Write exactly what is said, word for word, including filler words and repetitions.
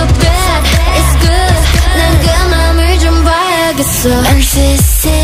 bad, it's good. 난 그 맘을 좀 봐야겠어. Narcissistic